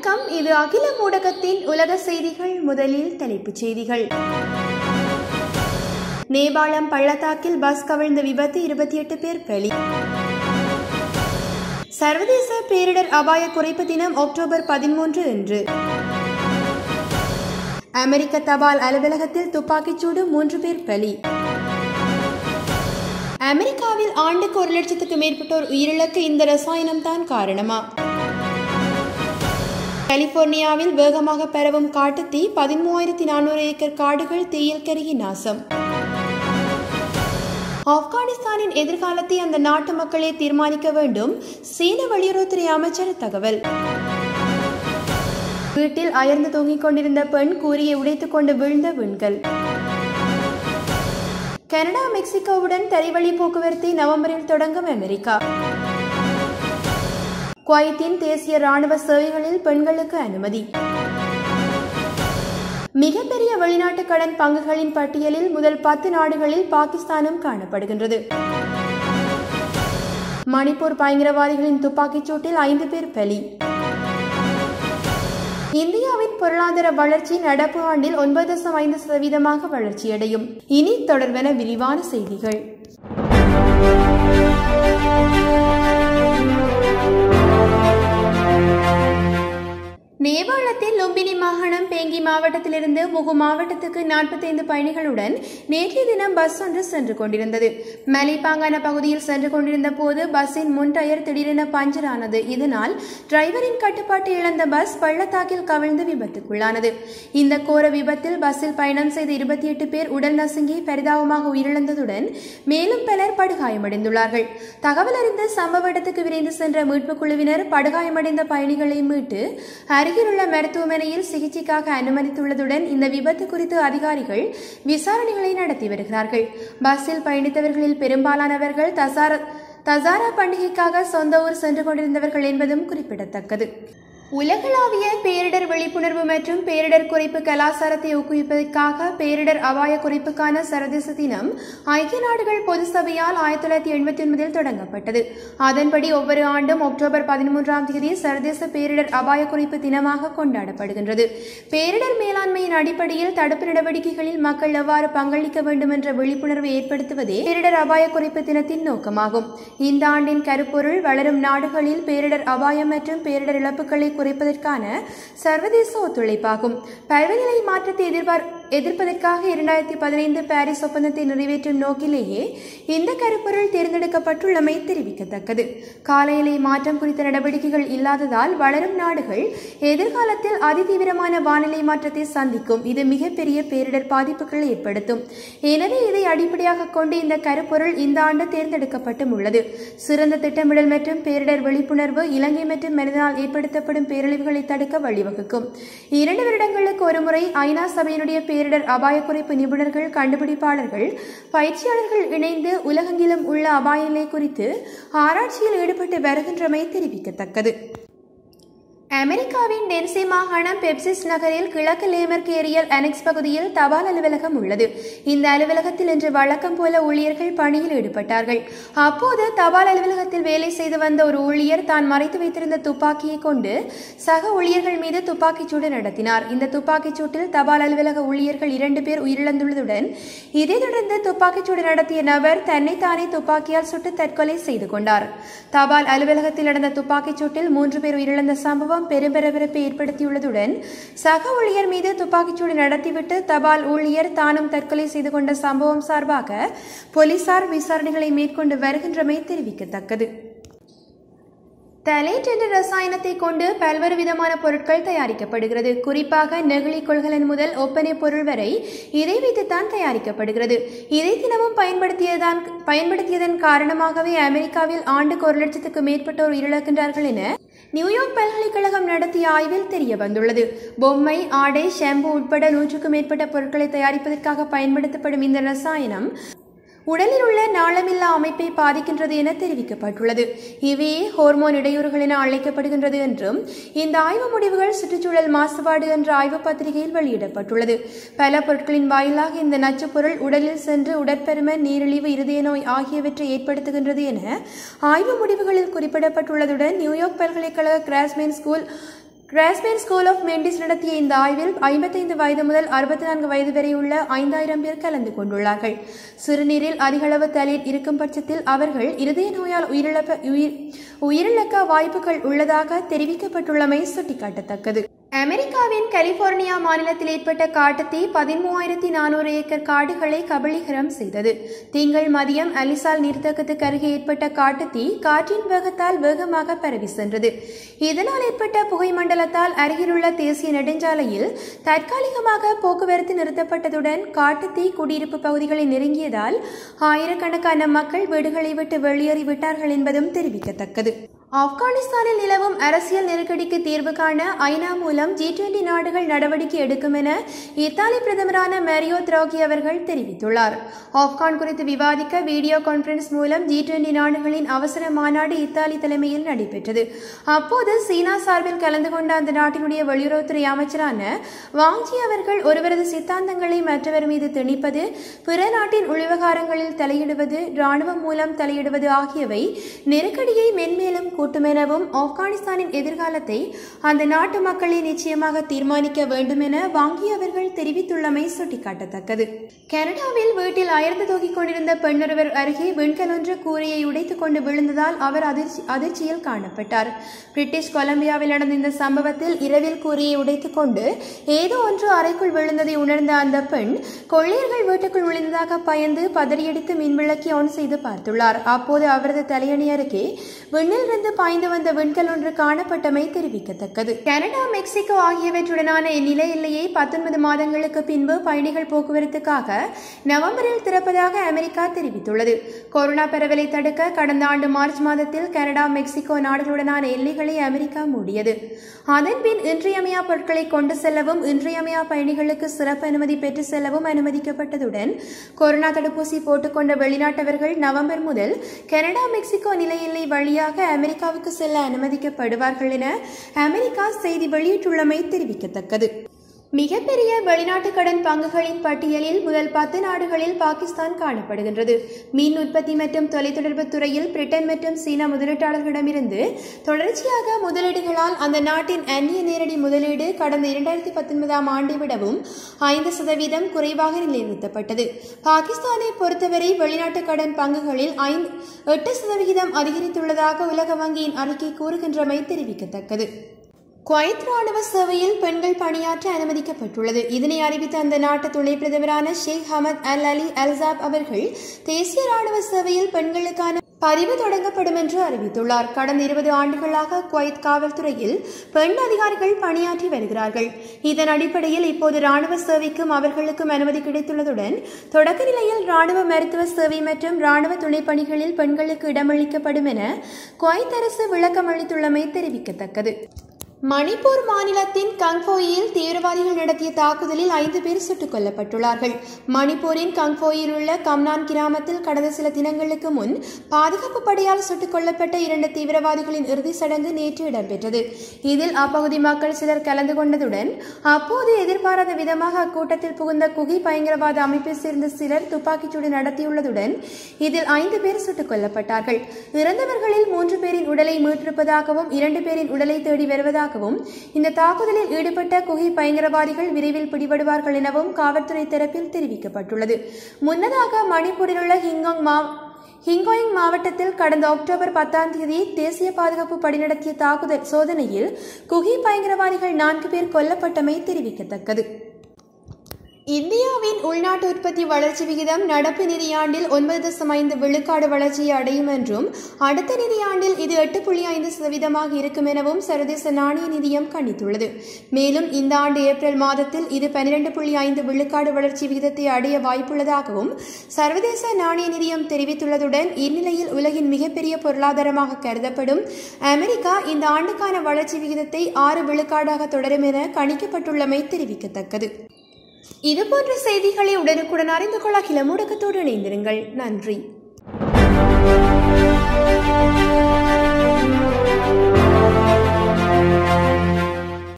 வணக்கம், இது அகிலம் ஊடகத்தின் உலக செய்திகள். முதலில் தலைப்புச் செய்திகள். நேபாளம் பள்ளத்தாக்கில் பஸ் கவிழ்ந்த விபத்து, 28 பேர் பலி. சர்வதேச பேரிடர் அபாய குறைப்பு தினம் அக்டோபர் 13 இன்று. அமெரிக்க தபால் அலுவலகத்தில் துப்பாக்கிச்சூடு, 3 பேர் பலி. அமெரிக்காவில் ஆண்டுக்கு 1 லட்சத்துக்கு மேற்பட்டோர் உயிரிழக்க இந்த ரசாயனம் தான் காரணமா? கலிபோர்னியாவில் வேகமாக பரவும் காட்டுத்தீ, 13,400 ஏக்கர் காடுகள் தீயில் கருகி நாசம். ஆப்கானிஸ்தானின் எதிர்காலத்தை அந்த நாட்டு மக்களே தீர்மானிக்க வேண்டும், சீன வெளியுறவுத்துறை அமைச்சர் தகவல். வீட்டில் அயர்ந்து தூங்கிக் கொண்டிருந்த பெண் கூரியை உடைத்துக் கொண்டு வீழ்ந்த விண்கல். கனடா மெக்சிகோவுடன் தரைவழி போக்குவரத்தை நவம்பரில் தொடங்கும் அமெரிக்கா. குவைத்தின் தேசிய ராணுவ சேவைகளில் பெண்களுக்கு அனுமதி. மிகப்பெரிய வெளிநாட்டு கடன் பங்குகளின் பட்டியலில் முதல் 10 நாடுகளில் பாகிஸ்தானும் காணப்படுகின்றது. மணிப்பூர் பயங்கரவாதிகளின் துப்பாக்கிச் சூட்டில் 5 பேர் பலி. இந்தியாவின் பொருளாதார வளர்ச்சி நடப்பு ஆண்டில் 9.5% வளர்ச்சியடையும். இனி தொடர்பென விரிவான செய்திகள். நேபாளத்தில் லும்பினி மாகாணம் பேங்கி மாவட்டத்திலிருந்து முகு மாவட்டத்துக்கு 45 பயணிகளுடன் நேற்றைய தினம் பஸ் ஒன்று சென்று கொண்டிருந்தது. மலைப்பாங்கான பகுதியில் சென்று கொண்டிருந்த போது பஸ்ஸின் முன் டயர் திடீரென பஞ்சர் ஆனது. இதனால் டிரைவரின் கட்டுப்பாட்டை இழந்த பஸ் பள்ளத்தாக்கில் கவிழ்ந்து விபத்துக்குள்ளானது. இந்த கோர விபத்தில் பஸ்ஸில் பயணம் செய்த 28 பேர் உடல் நசுங்கி பரிதாபமாக உயிரிழந்ததுடன் மேலும் பலர் படுகாயமடைந்துள்ளார்கள். தகவல் அறிந்த சம்பவ இடத்துக்கு விரைந்து சென்ற மீட்புக் குழுவினர் படுகாயமடைந்த பயணிகளை மீட்டு அருகிலுள்ள மருத்துவமனையில் சிகிச்சைக்காக அனுமதித்துள்ளதுடன் இந்த விபத்து குறித்து அதிகாரிகள் விசாரணைகளை நடத்தி வருகிறார்கள். பஸ்ஸில் பயணித்தவர்களில் பெரும்பாலானவர்கள் தசாரா பண்டிகைக்காக சொந்த ஊர் சென்று கொண்டிருந்தவர்கள் என்பதும் குறிப்பிடத்தக்கது. உலகளாவிய பேரிடர் விழிப்புணர்வு மற்றும் பேரிடர் குறைப்பு கலாச்சாரத்தை ஊக்குவிப்பதற்காக பேரிடர் அபாய குறைப்புக்கான சர்வதேச தினம் ஐக்கிய நாடுகள் பொது சபையால் 1989 தொடங்கப்பட்டது. அதன்படி ஒவ்வொரு ஆண்டும் அக்டோபர் 13 சர்வதேச பேரிடர் அபாய குறைப்பு தினமாக கொண்டாடப்படுகின்றது. பேரிடர் மேலாண்மையின் அடிப்படையில் தடுப்பு நடவடிக்கைகளில் மக்கள் எவ்வாறு பங்களிக்க வேண்டும் என்ற விழிப்புணர்வை ஏற்படுத்துவதே பேரிடர் அபாய குறைப்பு தினத்தின் நோக்கமாகும். இந்த ஆண்டின் கருப்பொருள் வளரும் நாடுகளில் பேரிடர் அபாயம் மற்றும் பேரிடர் இழப்புகளை குறைப்பதற்கான சர்வதேச ஒத்துழைப்பாகும். பருவநிலை மாற்றத்தை எதிர்ப்பதற்காக 2015 பாரிஸ் ஒப்பந்தத்தை நிறைவேற்றும் நோக்கிலேயே இந்த கருப்பொருள் தேர்ந்தெடுக்கப்பட்டுள்ளமை தெரிவிக்கத்தக்கது. காலநிலை மாற்றம் குறித்த நடவடிக்கைகள் இல்லாததால் வளரும் நாடுகள் எதிர்காலத்தில் அதிதீவிரமான வானிலை மாற்றத்தை சந்திக்கும். இது மிகப்பெரிய பேரிடர் பாதிப்புகளை ஏற்படுத்தும். எனவே இதை அடிப்படையாக கொண்டு இந்த கருப்பொருள் இந்த ஆண்டு தேர்ந்தெடுக்கப்பட்டும் உள்ளது. சிறந்த திட்டமிடல் மற்றும் பேரிடர் விழிப்புணர்வு இலங்கை மற்றும் மனிதனால் ஏற்படுத்தப்படும் பேரழிவுகளை தடுக்க வழிவகுக்கும். 2 வருடங்களுக்கு ஒருமுறை ஐநா சபையினுடைய பேரிடர் அபாய குறைப்பு நிபுணர்கள், கண்டுபிடிப்பாளர்கள், பயிற்சியாளர்கள் இணைந்து உலகெங்கிலும் உள்ள அபாய நிலை குறித்து ஆராய்ச்சியில் ஈடுபட்டு வருகின்றமை தெரிவிக்கத்தக்கது. அமெரிக்காவின் டென்சி மாகாணம் பெப்சிஸ் நகரில் கிழக்கு லேமர்க் ஏரியல் அனெக்ஸ் பகுதியில் தபால் அலுவலகம் உள்ளது. இந்த அலுவலகத்தில் இன்று வழக்கம் போல ஊழியர்கள் பணியில் ஈடுபட்டார்கள். அப்போது தபால் அலுவலகத்தில் வேலை செய்து வந்த ஒரு ஊழியர் தான் மறைத்து வைத்திருந்த துப்பாக்கியை கொண்டு சக ஊழியர்கள் மீது துப்பாக்கிச்சூடு நடத்தினார். இந்த துப்பாக்கிச்சூட்டில் தபால் அலுவலக ஊழியர்கள் 2 பேர் உயிரிழந்துள்ளதுடன் இதைத் தொடர்ந்து துப்பாக்கிச்சூடு நடத்திய நபர் தன்னைத்தானே துப்பாக்கியால் சுட்டு தற்கொலை செய்து கொண்டார். தபால் அலுவலகத்தில் நடந்த துப்பாக்கிச்சூட்டில் 3 பேர் உயிரிழந்த சம்பவம் பெரும் பரபரப்பை ஏற்படுத்தியுள்ளதுடன் சக ஊழியர் மீது துப்பாக்கிச்சூடு நடத்திவிட்டு தபால் ஊழியர் தானும் தற்கொலை செய்து கொண்ட சம்பவம் சார்பாக போலீசார் விசாரணைகளை மேற்கொண்டு வருகின்றமை தெரிவிக்கத்தக்கது. தலேட் என்ற ரசாயனத்தை கொண்டு பல்வேறு விதமான பொருட்கள் தயாரிக்கப்படுகிறது. குறிப்பாக நெகிழி கொள்கலன் முதல் ஒப்பனை பொருள் வரை இதை வைத்துத்தான் தயாரிக்கப்படுகிறது. இதை தினமும் பயன்படுத்தியதன் காரணமாகவே அமெரிக்காவில் ஆண்டுக்கு 1 லட்சத்துக்கு மேற்பட்டோர் உயிரிழக்கின்றார்கள் என நியூயார்க் பல்கலைக்கழகம் நடத்திய ஆய்வில் தெரிய வந்துள்ளது. பொம்மை, ஆடை, ஷாம்பு உட்பட 100க்கும் மேற்பட்ட பொருட்களை தயாரிப்பதற்காக பயன்படுத்தப்படும் இந்த ரசாயனம் உடலில் உள்ள நாளமில்லா அமைப்பை பாதிக்கின்றது என தெரிவிக்கப்பட்டுள்ளது. இவையே ஹோர்மோன் இடையூறுகள் என அழைக்கப்படுகின்றது என்றும் இந்த ஆய்வு முடிவுகள் சுற்றுச்சூழல் மாசுபாடு என்ற ஆய்வு பத்திரிகையில் வெளியிடப்பட்டுள்ளது. பல பொருட்களின் வாயிலாக இந்த நச்சுப் பொருள் உடலில் சென்று உடற்பருமன், நீரிழிவு, இருதய நோய் ஆகியவற்றை ஏற்படுத்துகின்றது என ஆய்வு முடிவுகளில் குறிப்பிடப்பட்டுள்ளதுடன் நியூயார்க் பல்கலைக்கழக Grossman school Grossman school of medicine நடத்திய இந்த ஆய்வில் 55 வயது முதல் 64 வயது வரை உள்ள 5000 பேர் கலந்து கொண்டுள்ளார்கள். சிறுநீரில் அதிகளவு தலீட் இருக்கும் பட்சத்தில் அவர்கள் இருதய நோயால் உயிரிழக்க வாய்ப்புகள் உள்ளதாக தெரிவிக்கப்பட்டுள்ளமை சுட்டிக்காட்டத்தக்கது. அமெரிக்காவின் கலிபோர்னியா மாநிலத்தில் ஏற்பட்ட காட்டுத்தீ 13,400 ஏக்கர் காடுகளை கபளீகரம் செய்தது. திங்கள் மதியம் அலிசால் நீர்த்தேக்கத்துக்கு அருகே ஏற்பட்ட காட்டுத்தீ காற்றின் வேகத்தால் வேகமாக பரவி சென்றது. இதனால் ஏற்பட்ட புகை மண்டலத்தால் அருகிலுள்ள தேசிய நெடுஞ்சாலையில் தற்காலிகமாக போக்குவரத்து நிறுத்தப்பட்டதுடன் காட்டுத்தீ குடியிருப்பு பகுதிகளை நெருங்கியதால் ஆயிரக்கணக்கான மக்கள் வீடுகளை விட்டு வெளியேறிவிட்டார்கள் என்பதும் தெரிவிக்கத்தக்கது. ஆப்கானிஸ்தானில் நிலவும் அரசியல் நெருக்கடிக்கு தீர்வு காண ஐநா மூலம் G20 நாடுகள் நடவடிக்கை எடுக்கும் என இத்தாலி பிரதமரான மேரியோ திராகி அவர்கள் தெரிவித்துள்ளார். ஆப்கான் குறித்து விவாதிக்க வீடியோ கான்பரன்ஸ் மூலம் G20 நாடுகளின் அவசர மாநாடு இத்தாலி தலைமையில் நடைபெற்றது. அப்போது சீனா சார்பில் கலந்து கொண்ட அந்த நாட்டினுடைய வெளியுறவுத்துறை அமைச்சரான வாங்ஜி அவர்கள் ஒருவரது சித்தாந்தங்களை மற்றவர் மீது திணிப்பது, பிற நாட்டின் உள்விவகாரங்களில் தலையிடுவது, ராணுவம் மூலம் தலையிடுவது ஆகியவை நெருக்கடியை மென்மேலும் கூட்டும் எனவும் ஆப்கானிஸ்தானின் எதிர்காலத்தை அந்த நாட்டு மக்களை நிச்சயமாக தீர்மானிக்க வேண்டும் என வாங்கி அவர்கள் தெரிவித்துள்ளமை சுட்டிக்காட்டத்தக்கது. கனடாவில் வீட்டில் அயர்ந்து தூக்கிக் கொண்டிருந்த பெண்ணொருவர் அருகே விண்கல் ஒன்று கூரையை உடைத்துக் கொண்டு விழுந்ததால் அவர் அதிர்ச்சியில் காணப்பட்டார். பிரிட்டிஷ் கொலம்பியாவில் நடந்த இந்த சம்பவத்தில் இரவில் கூரையை உடைத்துக் கொண்டு ஏதோ ஒன்று அறைக்குள் விழுந்ததை உணர்ந்த அந்த பெண் கொள்ளையர்கள் வீட்டுக்குள் நுழைந்ததாக பயந்து பதறியடித்து மின்விளக்கை ஆன் செய்து பார்த்துள்ளார். அப்போது அவரது தலையணி அருகே விண்ணில் இருந்து பாய்ந்து வந்த விண்கல் ஒன்று காணப்பட்டமை தெரிவிக்கத்தக்கது. கனடா, மெக்சிகோ ஆகியவற்றுடனான நில எல்லையை 19 மாதங்களுக்கு பின்பு பயணிகள் போக்குவரத்துக்காக நவம்பரில் திறப்பதாக அமெரிக்கா தெரிவித்துள்ளது. கொரோனா பரவலை தடுக்க கடந்த ஆண்டு மார்ச் மாதத்தில் கனடா, மெக்சிகோ நாடுகளுடனான எல்லைகளை அமெரிக்கா மூடியது. அதன்பின் இன்றியமையா பொருட்களை கொண்டு செல்லவும் இன்றியமையா பயணிகளுக்கு சிறப்பு அனுமதி பெற்று செல்லவும் அனுமதிக்கப்பட்டதுடன் கொரோனா தடுப்பூசி போட்டுக்கொண்ட வெளிநாட்டவர்கள் நவம்பர் முதல் கனடா, மெக்சிகோ நில எல்லை வழியாக அமெரிக்காவுக்கு செல்ல அனுமதிக்கப்படுவார்கள் என அமெரிக்கா செய்தி வெளியிட்டுள்ளமை தெரிவிக்கத்தக்கது. மிகப்பெரிய வெளிநாட்டு கடன் பங்குகளின் பட்டியலில் முதல் 10 நாடுகளில் பாகிஸ்தான் காணப்படுகின்றது. மீன் உற்பத்தி மற்றும் தொலைத்தொடர்பு துறையில் பிரிட்டன் மற்றும் சீனா முதலீட்டாளர்களிடமிருந்து தொடர்ச்சியாக முதலீடுகளால் அந்த நாட்டின் அந்நிய நேரடி முதலீடு கடந்த 2019ஆம் ஆண்டை விடவும் 5% குறைவாக நிலைநிறுத்தப்பட்டது. பாகிஸ்தானை பொறுத்தவரை வெளிநாட்டு கடன் பங்குகளில் 8% அதிகரித்துள்ளதாக உலக வங்கியின் அறிக்கை கூறுகின்றமை தெரிவிக்கத்தக்கது. குவைத் ராணுவ சேவையில் பெண்கள் பணியாற்ற அனுமதிக்கப்பட்டுள்ளது. இதனை அறிவித்த அந்த நாட்டு துணை பிரதமரான ஷேக் ஹமத் அல் அலி அல்சாப் அவர்கள் தேசிய ராணுவ சேவையில் பெண்களுக்கான பதிவு தொடங்கப்படும் என்று அறிவித்துள்ளார். கடந்த 20 ஆண்டுகளாக குவைத் காவல்துறையில் பெண் அதிகாரிகள் பணியாற்றி வருகிறார்கள். இதன் அடிப்படையில் இப்போது ராணுவ சேவைக்கும் அவர்களுக்கும் அனுமதி கிடைத்துள்ளதுடன் தொடக்க நிலையில் ராணுவ மருத்துவ சேவை மற்றும் ராணுவ துணை பணிகளில் பெண்களுக்கு இடமளிக்கப்படும் என குவைத் அரசு விளக்கம் அளித்துள்ளமை தெரிவிக்கத்தக்கது. மணிப்பூர் மாநிலத்தின் கங்ஃபோயில் தீவிரவாதிகள் நடத்திய தாக்குதலில் 5 பேர் சுட்டுக் கொல்லப்பட்டுள்ளார்கள். மணிப்பூரின் கங்ஃபோயில் உள்ள கம்னான் கிராமத்தில் கடந்த சில தினங்களுக்கு முன் பாதுகாப்பு படையால் சுட்டுக் கொல்லப்பட்ட 2 தீவிரவாதிகளின் இறுதிச் சடங்கு நேற்று இடம்பெற்றது. இதில் அப்பகுதி மக்கள் சிலர் கலந்து கொண்டதுடன் அப்போது எதிர்பாராத விதமாக அக்கூட்டத்தில் புகுந்த குகி பயங்கரவாத அமைப்பை சேர்ந்த சிலர் துப்பாக்கிச்சூடு நடத்தியுள்ளதுடன் இதில் 5 பேர் சுட்டுக் கொல்லப்பட்டார்கள். இறந்தவர்களில் 3 பேரின் உடலை மீட்டிருப்பதாகவும் 2 பேரின் உடலை தேடி வருவதாக இந்த தாக்குதலில் ஈடுபட்ட குகி பயங்கரவாதிகள் விரைவில் பிடிபடுவார்கள் எனவும் காவல்துறை தரப்பில் தெரிவிக்கப்பட்டுள்ளது. முன்னதாக மணிப்பூரில் உள்ள ஹிங்கோயிங் மாவட்டத்தில் கடந்த அக்டோபர் 10ஆம் தேதி தேசிய பாதுகாப்பு படை நடத்திய தாக்குதல் சோதனையில் குகி பயங்கரவாதிகள் 4 பேர் கொல்லப்பட்டமை தெரிவிக்கத்தக்கது. இந்தியாவின் உள்நாட்டு உற்பத்தி வளர்ச்சி விகிதம் நடப்பு நிதியாண்டில் 9.5% வளர்ச்சியை அடையும் என்றும் அடுத்த நிதியாண்டில் இது 8.5% இருக்கும் எனவும் சர்வதேச நாணய நிதியம் கணித்துள்ளது. மேலும் இந்த ஆண்டு ஏப்ரல் மாதத்தில் இது 12.5% வளர்ச்சி விகிதத்தை அடைய வாய்ப்புள்ளதாகவும் சர்வதேச நாணய நிதியம் தெரிவித்துள்ளதுடன் இந்நிலையில் உலகின் மிகப்பெரிய பொருளாதாரமாக கருதப்படும் அமெரிக்கா இந்த ஆண்டுக்கான வளர்ச்சி விகிதத்தை 6% தொடரும் என கணிக்கப்பட்டுள்ளமை தெரிவிக்கத்தக்கது. இதுபோன்ற செய்திகளை உடனுக்குடன் அறிந்து கொள்ள அகிலம் ஊடகத்தோடு இணைந்திருங்கள். நன்றி.